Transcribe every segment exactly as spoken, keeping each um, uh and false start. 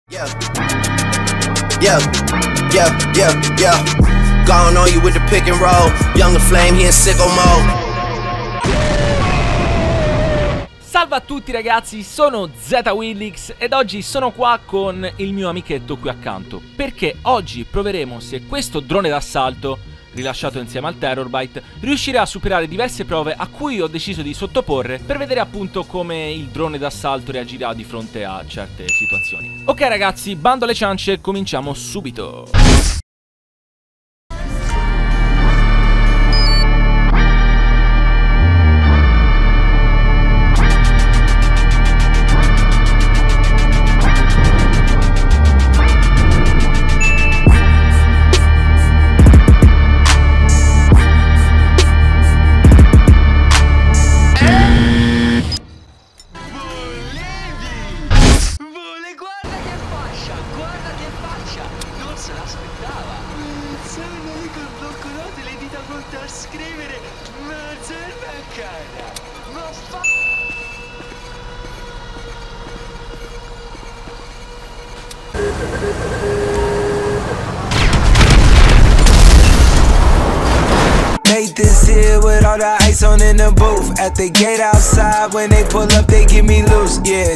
Yeah, yeah, yeah, yeah, yeah. Gone on you with the pick and roll. Young the flame, he in sicko mode. Salve a tutti ragazzi, sono ZWillix ed oggi sono qua con il mio amichetto qui accanto, perché oggi proveremo se questo drone d'assalto, rilasciato insieme al Terrorbyte, riuscirà a superare diverse prove a cui ho deciso di sottoporre per vedere appunto come il drone d'assalto reagirà di fronte a certe situazioni. Ok ragazzi, bando alle ciance, cominciamo subito. Scrivere, ma serve a cara, ma fa... Made this here with all the ice on in the booth. At the gate outside, when they pull up, they give me loose, yeah.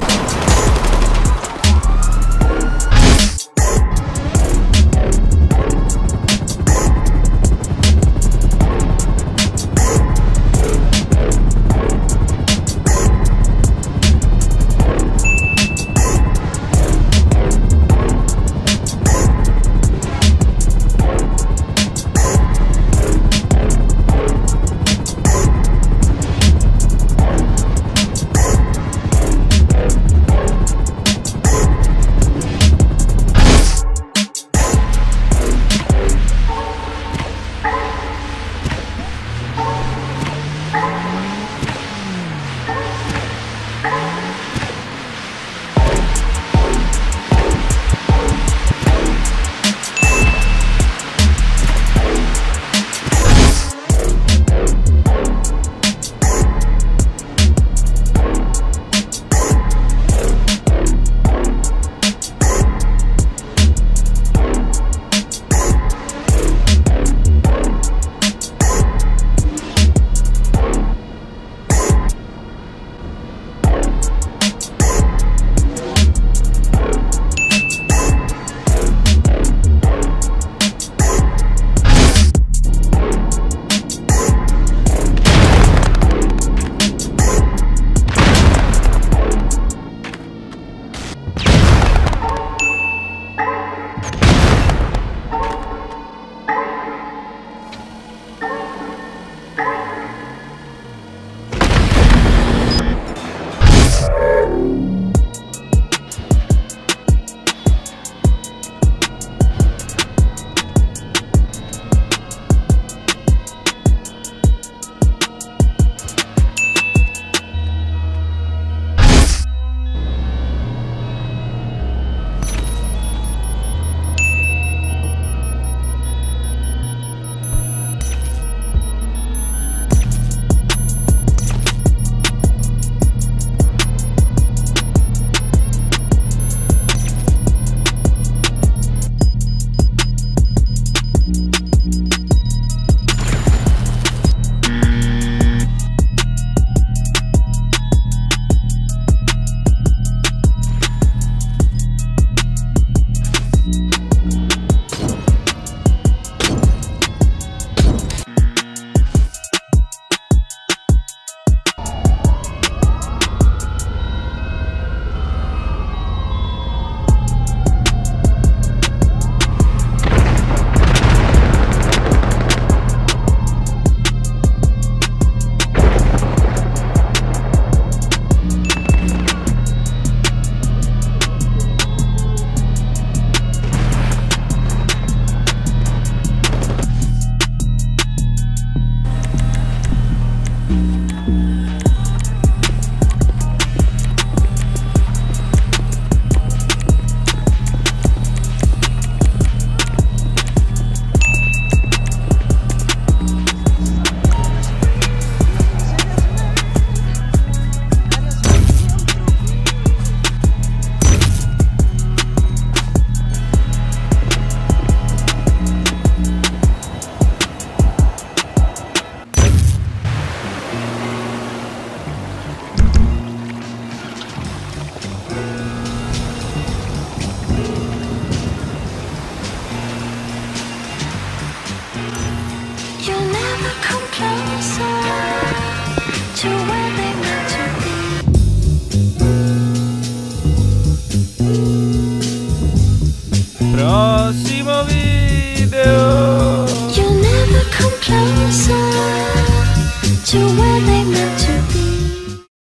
You never come closer to where they meant to be. Prossimo